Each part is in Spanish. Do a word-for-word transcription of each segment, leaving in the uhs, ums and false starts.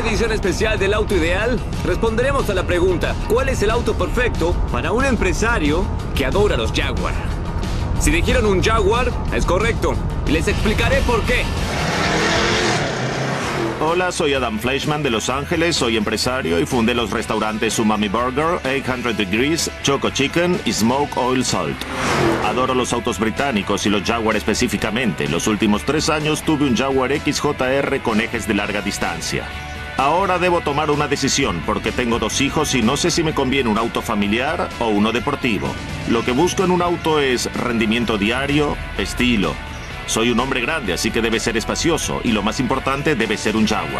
edición especial del auto ideal, responderemos a la pregunta: ¿cuál es el auto perfecto para un empresario que adora los Jaguar? Si dijeron un Jaguar, es correcto. Y les explicaré por qué. Hola, soy Adam Fleischman de Los Ángeles, soy empresario y fundé los restaurantes Umami Burger, ochocientos Degrees, Choco Chicken y Smoke Oil Salt. Adoro los autos británicos y los Jaguar específicamente. Los últimos tres años tuve un Jaguar X J R con ejes de larga distancia. Ahora debo tomar una decisión porque tengo dos hijos y no sé si me conviene un auto familiar o uno deportivo. Lo que busco en un auto es rendimiento diario, estilo. Soy un hombre grande, así que debe ser espacioso y lo más importante, debe ser un Jaguar.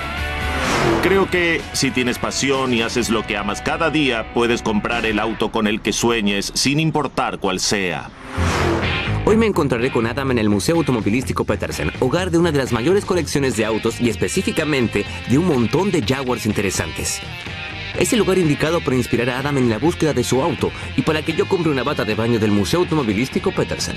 Creo que si tienes pasión y haces lo que amas cada día, puedes comprar el auto con el que sueñes sin importar cuál sea. Hoy me encontraré con Adam en el Museo Automovilístico Petersen, hogar de una de las mayores colecciones de autos y específicamente de un montón de Jaguars interesantes. Es el lugar indicado para inspirar a Adam en la búsqueda de su auto y para que yo compre una bata de baño del Museo Automovilístico Petersen.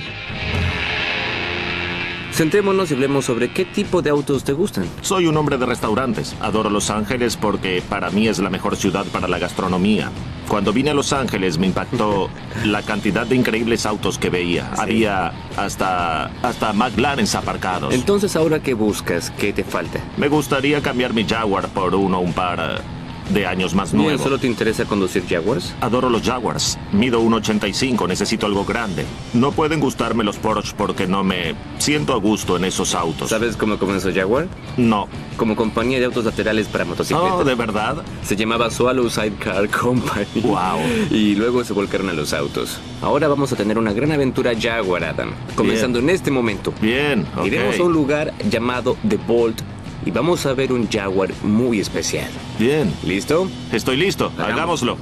Sentémonos y hablemos sobre qué tipo de autos te gustan. Soy un hombre de restaurantes. Adoro Los Ángeles porque para mí es la mejor ciudad para la gastronomía. Cuando vine a Los Ángeles me impactó la cantidad de increíbles autos que veía. Sí. Había hasta, hasta McLarens aparcados. Entonces, ¿ahora qué buscas? ¿Qué te falta? Me gustaría cambiar mi Jaguar por uno un par de años más nuevo. Bien, ¿solo te interesa conducir Jaguars? Adoro los Jaguars. Mido uno ochenta y cinco, necesito algo grande. No pueden gustarme los Porsche porque no me siento a gusto en esos autos. ¿Sabes cómo comenzó Jaguar? No. Como compañía de autos laterales para motocicletas. Oh, ¿de verdad? Se llamaba Swallow Sidecar Company. Wow. Y luego se volcaron a los autos. Ahora vamos a tener una gran aventura Jaguar, Adam. Comenzando Bien. en este momento. Bien, ok. Iremos a un lugar llamado The Vault y vamos a ver un Jaguar muy especial. Bien. ¿Listo? Estoy listo. Hagamos. Hagámoslo.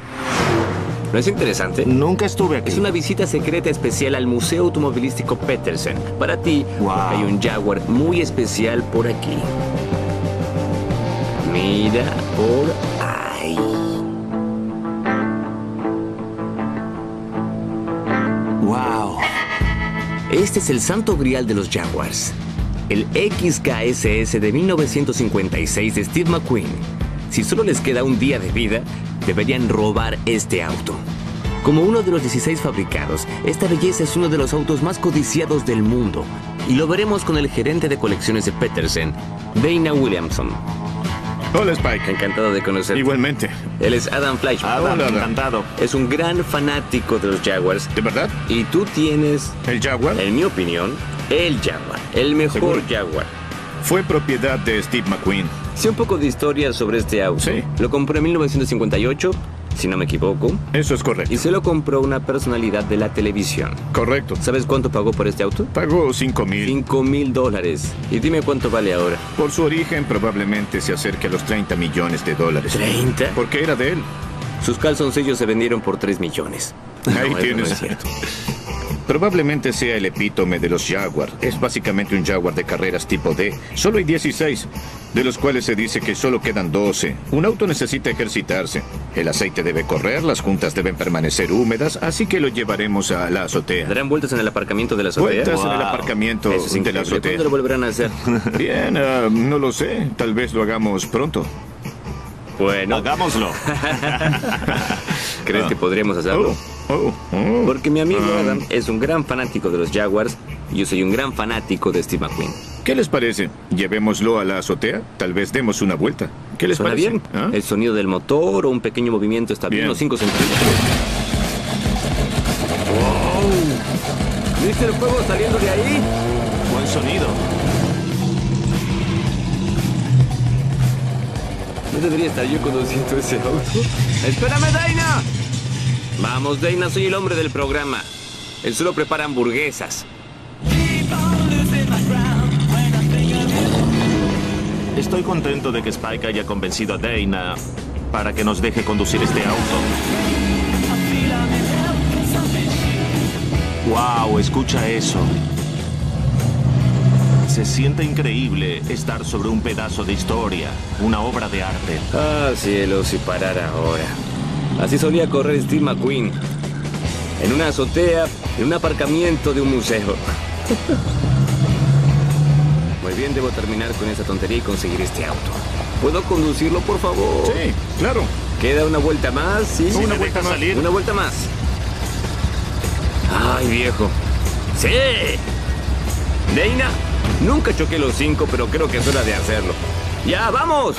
¿No es interesante? Nunca estuve aquí. Es una visita secreta especial al Museo Automovilístico Petersen. Para ti, wow. Hay un Jaguar muy especial por aquí. Mira por ahí. Wow. Este es el santo grial de los Jaguars. El X K S S de mil novecientos cincuenta y seis de Steve McQueen. Si solo les queda un día de vida, deberían robar este auto. Como uno de los dieciséis fabricados, esta belleza es uno de los autos más codiciados del mundo. Y lo veremos con el gerente de colecciones de Petersen, Dana Williamson. Hola, Spike. Encantado de conocerte. Igualmente. Él es Adam Fleischman. Adam, Hola, encantado. Es un gran fanático de los Jaguars. ¿De verdad? Y tú tienes... ¿El Jaguar? En mi opinión, el Jaguar. El mejor ¿Seguro? Jaguar. Fue propiedad de Steve McQueen. Sé un poco de historia sobre este auto. Sí. Lo compró en mil novecientos cincuenta y ocho, si no me equivoco. Eso es correcto. Y se lo compró una personalidad de la televisión. Correcto. ¿Sabes cuánto pagó por este auto? Pagó cinco mil. Cinco mil dólares. Y dime cuánto vale ahora. Por su origen probablemente se acerque a los treinta millones de dólares. ¿treinta? Porque era de él. Sus calzoncillos se vendieron por tres millones. Ahí No, tienes. no es cierto. Probablemente sea el epítome de los Jaguar. Es básicamente un Jaguar de carreras tipo D. Solo hay dieciséis, de los cuales se dice que solo quedan doce. Un auto necesita ejercitarse. El aceite debe correr, las juntas deben permanecer húmedas, así que lo llevaremos a la azotea. ¿Darán vueltas en el aparcamiento de la azotea? Vueltas Wow. en el aparcamiento Eso es de la increíble. azotea. ¿Cuándo lo volverán a hacer? Bien, uh, no lo sé. Tal vez lo hagamos pronto. Bueno. Hagámoslo. ¿Crees que podríamos hacerlo? Oh, oh, oh. Porque mi amigo Um. Adam es un gran fanático de los Jaguars y yo soy un gran fanático de Steve McQueen. ¿Qué les parece? Llevémoslo a la azotea. Tal vez demos una vuelta. ¿Qué les ¿Suena parece? bien? ¿Ah? El sonido del motor o un pequeño movimiento está bien, Bien. los cinco centímetros. ¡Wow! ¿Viste el fuego saliendo de ahí? Buen sonido. ¿No debería estar yo conduciendo ese auto? ¡Espérame, Dana! Vamos, Dana, soy el hombre del programa. Él solo prepara hamburguesas. Estoy contento de que Spike haya convencido a Dana para que nos deje conducir este auto. Wow, escucha eso. Se siente increíble estar sobre un pedazo de historia, una obra de arte. Ah, cielos, si parara ahora. Así solía correr Steve McQueen. En una azotea, en un aparcamiento de un museo. Muy bien, debo terminar con esa tontería y conseguir este auto. ¿Puedo conducirlo, por favor? Sí, claro. Queda una vuelta más, ¿sí? Si Una me vuelta dejas más. salir. Una vuelta más. Ay, viejo. ¡Sí! Dana, nunca choqué los cinco, pero creo que es hora de hacerlo. ¡Ya, vamos!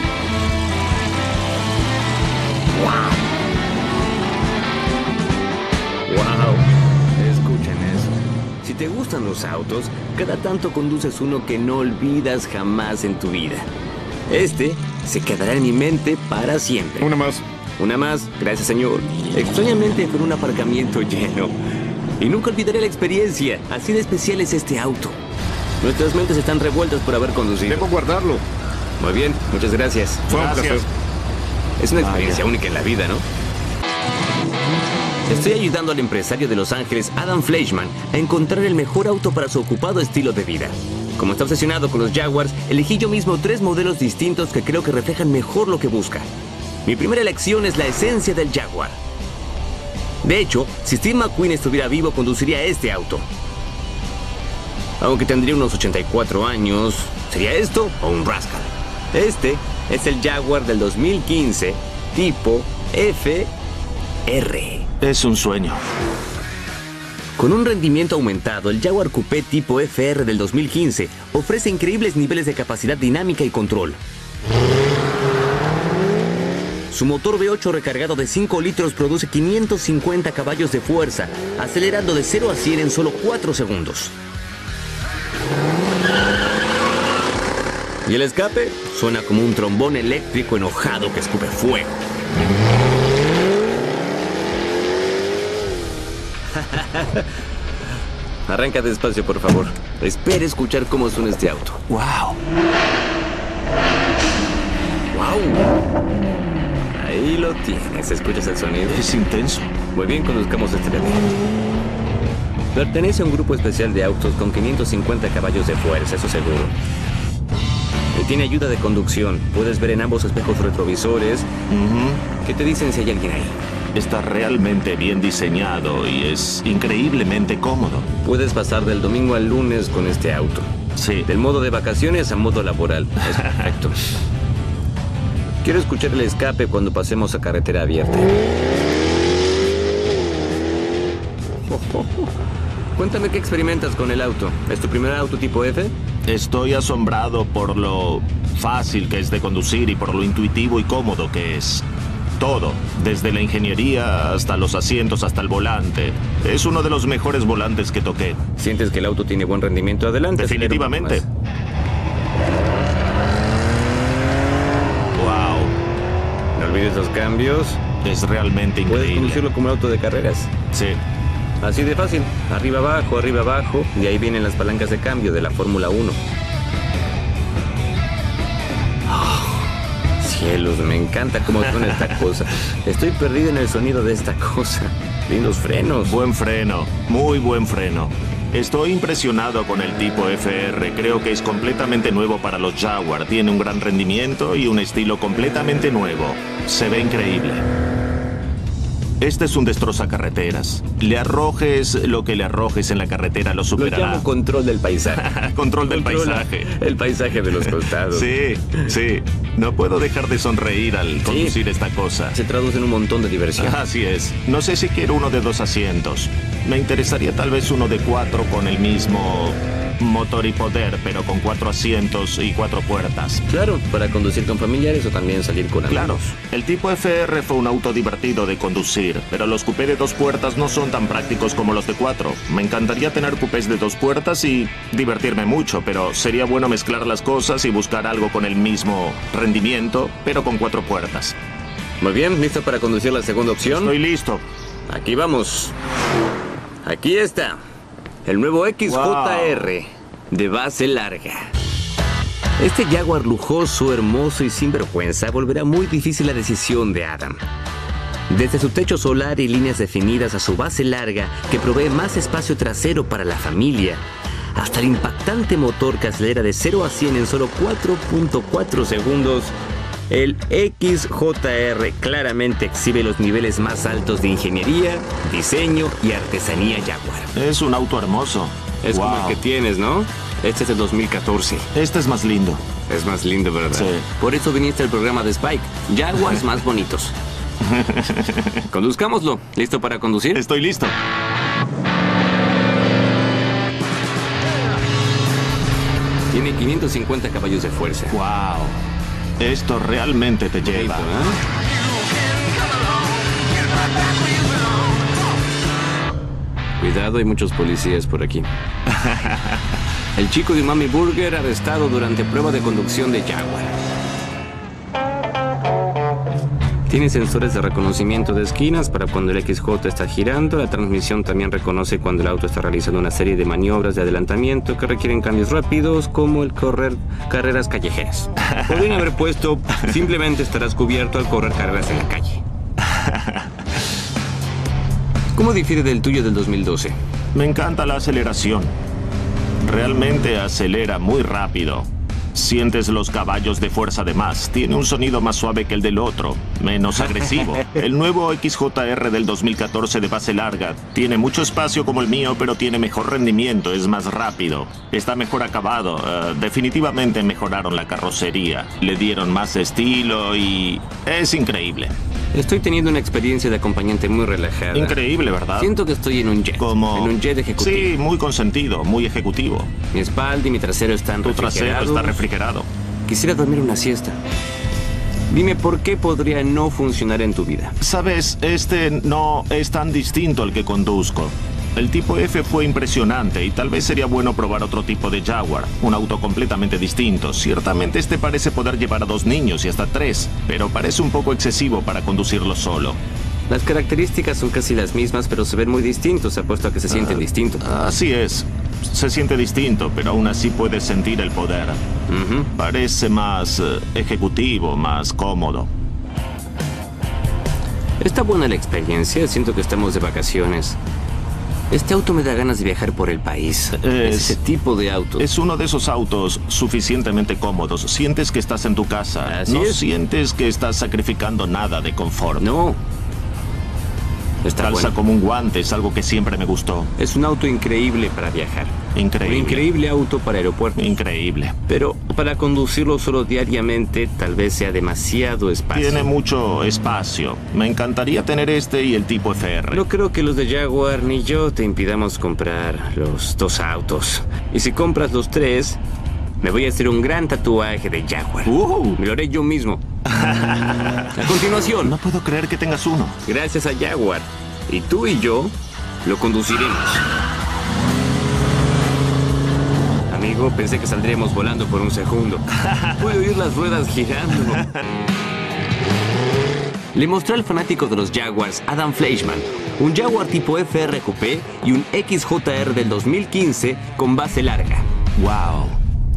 ¡Wow! Escuchen eso. Si te gustan los autos, cada tanto conduces uno que no olvidas jamás en tu vida. Este se quedará en mi mente para siempre. Una más. Una más, gracias señor. Extrañamente fue en un aparcamiento lleno. Y nunca olvidaré la experiencia. Así de especial es este auto. Nuestras mentes están revueltas por haber conducido. Debo guardarlo. Muy bien, muchas gracias. Fue un Gracias. placer. Es una experiencia Vaya. única en la vida, ¿no? Estoy ayudando al empresario de Los Ángeles, Adam Fleischman, a encontrar el mejor auto para su ocupado estilo de vida. Como está obsesionado con los Jaguars, elegí yo mismo tres modelos distintos que creo que reflejan mejor lo que busca. Mi primera elección es la esencia del Jaguar. De hecho, si Steve McQueen estuviera vivo, conduciría este auto. Aunque tendría unos ochenta y cuatro años, ¿sería esto o un Rascal? Este es el Jaguar del dos mil quince, tipo F R. Es un sueño. Con un rendimiento aumentado, el Jaguar Coupé tipo F R del dos mil quince ofrece increíbles niveles de capacidad dinámica y control. Su motor V ocho recargado de cinco litros produce quinientos cincuenta caballos de fuerza, acelerando de cero a cien en solo cuatro segundos. Y el escape suena como un trombón eléctrico enojado que escupe fuego. Arranca despacio, por favor. Espere escuchar cómo suena este auto. ¡Wow! ¡Wow! Ahí lo tienes. ¿Escuchas el sonido? Es intenso. Muy bien, conduzcamos este bebé. Pertenece a un grupo especial de autos con quinientos cincuenta caballos de fuerza, eso seguro. Y tiene ayuda de conducción. Puedes ver en ambos espejos retrovisores. Ujú. ¿Qué te dicen si hay alguien ahí? Está realmente bien diseñado y es increíblemente cómodo. Puedes pasar del domingo al lunes con este auto. Sí. Del modo de vacaciones a modo laboral. Es perfecto. Quiero escuchar el escape cuando pasemos a carretera abierta. Cuéntame qué experimentas con el auto. ¿Es tu primer auto tipo F? Estoy asombrado por lo fácil que es de conducir y por lo intuitivo y cómodo que es. Todo, desde la ingeniería hasta los asientos, hasta el volante. Es uno de los mejores volantes que toqué. ¿Sientes que el auto tiene buen rendimiento adelante? Definitivamente. Wow, No olvides los cambios. es realmente Puedes increíble. conducirlo como un auto de carreras. Sí. Así de fácil. Arriba abajo, arriba abajo. De ahí vienen las palancas de cambio de la Fórmula uno. Cielos, me encanta cómo suena esta cosa. Estoy perdido en el sonido de esta cosa. Lindos frenos. Buen freno, muy buen freno. Estoy impresionado con el tipo F R. Creo que es completamente nuevo para los Jaguar. Tiene un gran rendimiento y un estilo completamente nuevo. Se ve increíble. Este es un destrozacarreteras. Le arrojes lo que le arrojes en la carretera, lo Lo superará. llamo control del paisaje. Control del Controla paisaje. El paisaje de los costados. Sí, sí. No puedo dejar de sonreír al conducir esta cosa. Se traduce en un montón de diversión. Así es. No sé si quiero uno de dos asientos. Me interesaría tal vez uno de cuatro con el mismo motor y poder, pero con cuatro asientos y cuatro puertas. Claro, para conducir con familiares o también salir con amigos. Claro, el tipo F R fue un auto divertido de conducir, pero los coupés de dos puertas no son tan prácticos como los de cuatro. Me encantaría tener coupés de dos puertas y divertirme mucho, pero sería bueno mezclar las cosas y buscar algo con el mismo rendimiento, pero con cuatro puertas. Muy bien, ¿listo para conducir la segunda opción? Estoy listo. Aquí vamos. Aquí está. El nuevo X J R de base larga. Este Jaguar lujoso, hermoso y sin vergüenza volverá muy difícil la decisión de Adam. Desde su techo solar y líneas definidas a su base larga que provee más espacio trasero para la familia, hasta el impactante motor que acelera de cero a cien en solo cuatro punto cuatro segundos, el X J R claramente exhibe los niveles más altos de ingeniería, diseño y artesanía Jaguar. Es un auto hermoso. Es como Wow. el que tienes, ¿no? Este es del dos mil catorce. Este es más lindo. Es más lindo, ¿verdad? Sí. Por eso viniste al programa de Spike. Jaguars más bonitos. Conduzcámoslo. ¿Listo para conducir? Estoy listo. Tiene quinientos cincuenta caballos de fuerza. Wow. Esto realmente te Bonito, lleva. ¿eh? Cuidado, hay muchos policías por aquí. El chico de Umami Burger arrestado durante prueba de conducción de Jaguar. Tiene sensores de reconocimiento de esquinas para cuando el X J está girando. La transmisión también reconoce cuando el auto está realizando una serie de maniobras de adelantamiento que requieren cambios rápidos, como el correr carreras callejeras. Podrían haber puesto, simplemente estarás cubierto al correr carreras en la calle. ¿Cómo difiere del tuyo del dos mil doce? Me encanta la aceleración. Realmente acelera muy rápido. Sientes los caballos de fuerza de más. Tiene un sonido más suave que el del otro, menos agresivo. El nuevo X J R del dos mil catorce de base larga tiene mucho espacio como el mío, pero tiene mejor rendimiento, es más rápido. Está mejor acabado. Uh, definitivamente mejoraron la carrocería. Le dieron más estilo y es increíble. Estoy teniendo una experiencia de acompañante muy relajada. Increíble, ¿verdad? Siento que estoy en un jet. Como... En un jet ejecutivo. Sí, muy consentido, muy ejecutivo. Mi espalda y mi trasero están Tu refrigerados. trasero está refrigerado. Quisiera dormir una siesta. Dime por qué podría no funcionar en tu vida. Sabes, este no es tan distinto al que conduzco. El tipo F fue impresionante y tal vez sería bueno probar otro tipo de Jaguar. Un auto completamente distinto. Ciertamente este parece poder llevar a dos niños y hasta tres, pero parece un poco excesivo para conducirlo solo. Las características son casi las mismas, pero se ven muy distintos, apuesto a que se sienten Uh, distintos. Así es. Se siente distinto, pero aún así puedes sentir el poder. Ujú. Parece más eh, ejecutivo, más cómodo. Está buena la experiencia, siento que estamos de vacaciones. Este auto me da ganas de viajar por el país. Es- Es ese tipo de auto. Es uno de esos autos suficientemente cómodos. Sientes que estás en tu casa. Así no es. sientes que estás sacrificando nada de confort. No. Está Calza bueno. como un guante, es algo que siempre me gustó. Es un auto increíble para viajar. Increíble. Un increíble auto para aeropuertos. Increíble. Pero para conducirlo solo diariamente, tal vez sea demasiado espacio. Tiene mucho espacio. Me encantaría tener este y el tipo F R. No creo que los de Jaguar ni yo te impidamos comprar los dos autos. Y si compras los tres, me voy a hacer un gran tatuaje de Jaguar. Uh. Me lo haré yo mismo. A continuación, No puedo creer que tengas uno. gracias a Jaguar. Y tú y yo lo conduciremos. Amigo, pensé que saldríamos volando por un segundo. Puedo oír las ruedas girando. Le mostré al fanático de los Jaguars, Adam Fleischman, un Jaguar tipo F R Coupé y un X J R del dos mil quince con base larga. Wow.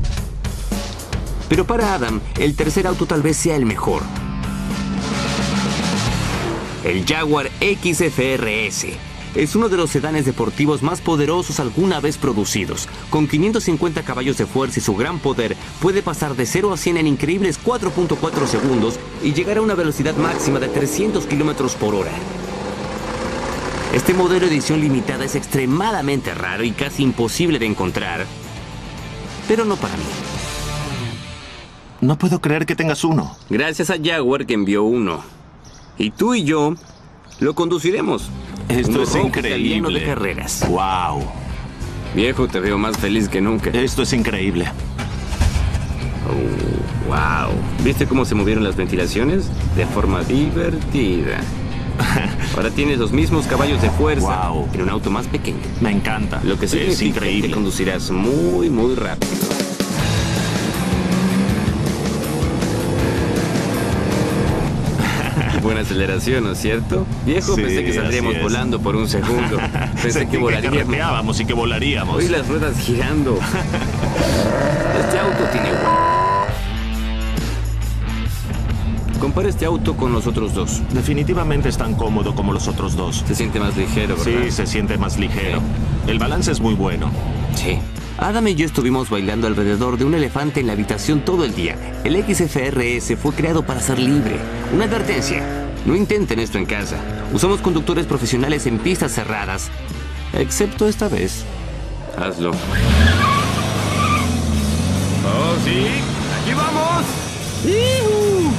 Pero para Adam, el tercer auto tal vez sea el mejor. El Jaguar X F R S. Es uno de los sedanes deportivos más poderosos alguna vez producidos. Con quinientos cincuenta caballos de fuerza y su gran poder, puede pasar de cero a cien en increíbles cuatro punto cuatro segundos y llegar a una velocidad máxima de trescientos kilómetros por hora. Este modelo edición limitada es extremadamente raro y casi imposible de encontrar, pero no para mí. No puedo creer que tengas uno. Gracias a Jaguar que envió uno. Y tú y yo lo conduciremos. Esto Uno es rojo increíble. italiano de carreras. Wow. Viejo, te veo más feliz que nunca. Esto es increíble. Oh, wow. ¿Viste cómo se movieron las ventilaciones? De forma divertida. Ahora tienes los mismos caballos de fuerza Wow. en un auto más pequeño. Me encanta. Lo que es significa que increíble. conducirás muy, muy rápido. Buena aceleración, ¿no es cierto? Viejo, Sí, pensé que saldríamos así es. volando por un segundo. Pensé Sentí que volaríamos. carreteábamos y que volaríamos. Oí las ruedas girando. Este auto tiene huevo. Compara este auto con los otros dos. Definitivamente es tan cómodo como los otros dos. Se siente más ligero, ¿verdad? Sí, se siente más ligero. El balance es muy bueno. Sí. Adam y yo estuvimos bailando alrededor de un elefante en la habitación todo el día. El X F R S fue creado para ser libre. Una advertencia. No intenten esto en casa. Usamos conductores profesionales en pistas cerradas. Excepto esta vez. Hazlo. Sí, aquí vamos. ¡Yuhu!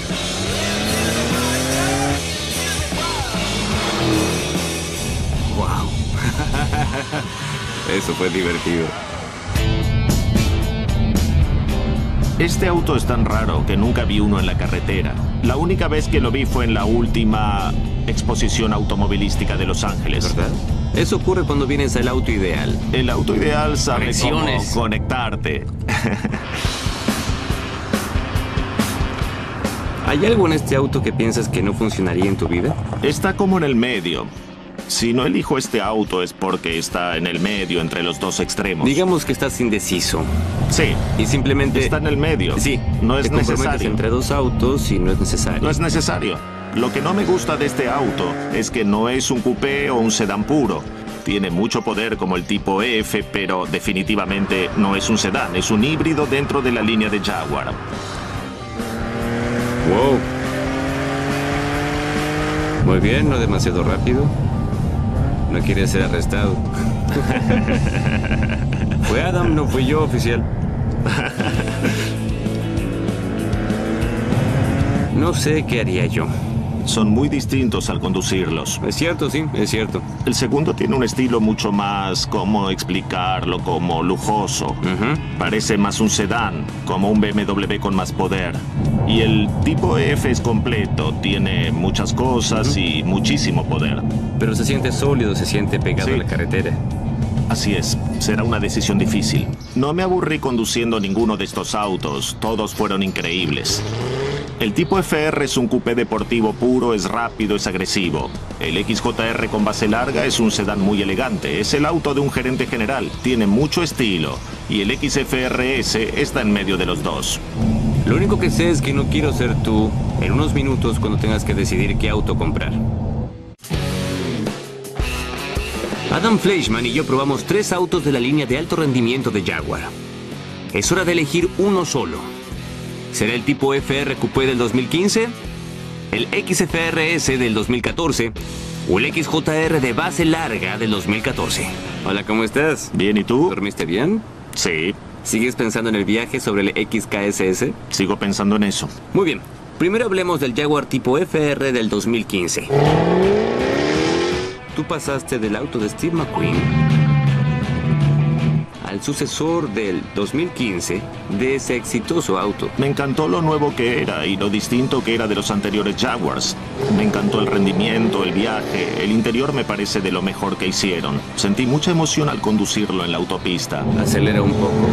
Wow. Eso fue divertido. Este auto es tan raro que nunca vi uno en la carretera. La única vez que lo vi fue en la última exposición automovilística de Los Ángeles. ¿Verdad? Eso ocurre cuando vienes al auto ideal. El auto ideal sabe Conexiones. cómo conectarte. ¿Hay algo en este auto que piensas que no funcionaría en tu vida? Está como en el medio. Si no elijo este auto es porque está en el medio entre los dos extremos. Digamos que estás indeciso. Sí. Y simplemente... Está en el medio. Sí. No es te comprometes necesario. entre dos autos y no es necesario. No es necesario. Lo que no me gusta de este auto es que no es un coupé o un sedán puro. Tiene mucho poder como el tipo F, pero definitivamente no es un sedán. Es un híbrido dentro de la línea de Jaguar. Wow. Muy bien, no demasiado rápido. No quiere ser arrestado. Fue Adam, no fui yo, oficial. No sé qué haría yo. Son muy distintos al conducirlos. Es cierto, sí, es cierto. El segundo tiene un estilo mucho más, ¿cómo explicarlo? Como lujoso. Ujú. Parece más un sedán, como un B M W con más poder. Y el tipo F es completo, tiene muchas cosas y muchísimo poder. Pero se siente sólido, se siente pegado Sí. a la carretera. Así es, será una decisión difícil. No me aburrí conduciendo ninguno de estos autos, todos fueron increíbles. El tipo F R es un coupé deportivo puro, es rápido, es agresivo. El X J R con base larga es un sedán muy elegante, es el auto de un gerente general, tiene mucho estilo. Y el X F R S está en medio de los dos. Lo único que sé es que no quiero ser tú en unos minutos cuando tengas que decidir qué auto comprar. Adam Fleischman y yo probamos tres autos de la línea de alto rendimiento de Jaguar. Es hora de elegir uno solo. ¿Será el tipo F R Coupé del dos mil quince? ¿El X F R S del dos mil catorce? ¿O el X J R de base larga del dos mil catorce? Hola, ¿cómo estás? Bien, ¿y tú? ¿Dormiste bien? Sí, ¿Sigues pensando en el viaje sobre el X K S S? sigo pensando en eso. Muy bien. Primero hablemos del Jaguar tipo F R del dos mil quince. Tú pasaste del auto de Steve McQueen al sucesor del dos mil quince de ese exitoso auto. Me encantó lo nuevo que era y lo distinto que era de los anteriores Jaguars. Me encantó el rendimiento, el viaje, el interior me parece de lo mejor que hicieron. Sentí mucha emoción al conducirlo en la autopista. Acelera un poco.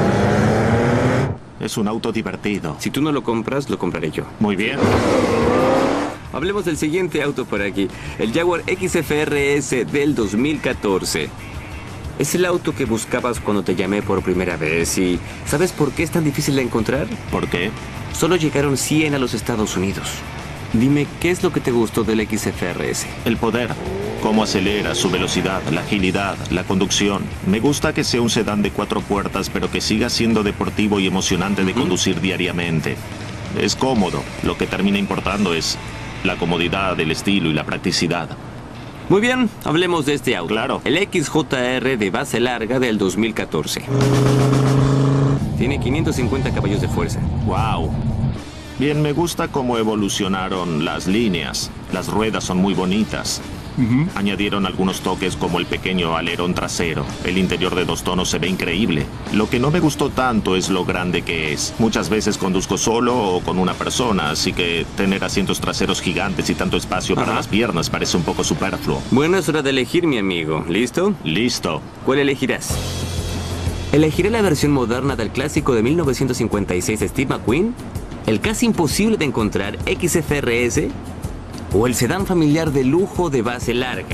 Es un auto divertido. Si tú no lo compras, lo compraré yo. Muy bien. Hablemos del siguiente auto por aquí. El Jaguar X F R S del dos mil catorce. Es el auto que buscabas cuando te llamé por primera vez y... ¿sabes por qué es tan difícil de encontrar? ¿Por qué? Solo llegaron cien a los Estados Unidos. Dime, ¿qué es lo que te gustó del X F R S? El poder. Cómo acelera, su velocidad, la agilidad, la conducción. Me gusta que sea un sedán de cuatro puertas, pero que siga siendo deportivo y emocionante de conducir diariamente. Es cómodo. Lo que termina importando es la comodidad, el estilo y la practicidad. Muy bien, hablemos de este auto. Claro. El X J R de base larga del dos mil catorce. Tiene quinientos cincuenta caballos de fuerza. ¡Wow! Bien, me gusta cómo evolucionaron las líneas. Las ruedas son muy bonitas. Uh-huh. Añadieron algunos toques como el pequeño alerón trasero. El interior de dos tonos se ve increíble. Lo que no me gustó tanto es lo grande que es. Muchas veces conduzco solo o con una persona, así que tener asientos traseros gigantes y tanto espacio para Ajá. las piernas parece un poco superfluo. Bueno, es hora de elegir, mi amigo. ¿Listo? Listo. ¿Cuál elegirás? ¿Elegiré la versión moderna del clásico de mil novecientos cincuenta y seis de Steve McQueen? ¿El casi imposible de encontrar X F R S? ¿O el sedán familiar de lujo de base larga?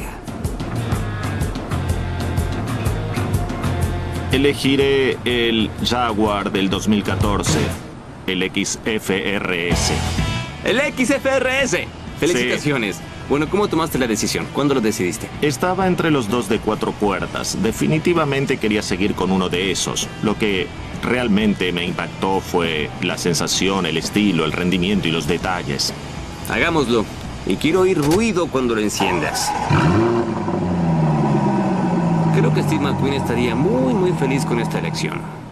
Elegiré el Jaguar del dos mil catorce, el X F R S. ¡El X F R S! ¡Felicitaciones! Sí. Bueno, ¿cómo tomaste la decisión? ¿Cuándo lo decidiste? Estaba entre los dos de cuatro puertas. Definitivamente quería seguir con uno de esos. Lo que realmente me impactó fue la sensación, el estilo, el rendimiento y los detalles. Hagámoslo. Y quiero oír ruido cuando lo enciendas. Creo que Steve McQueen estaría muy, muy feliz con esta elección.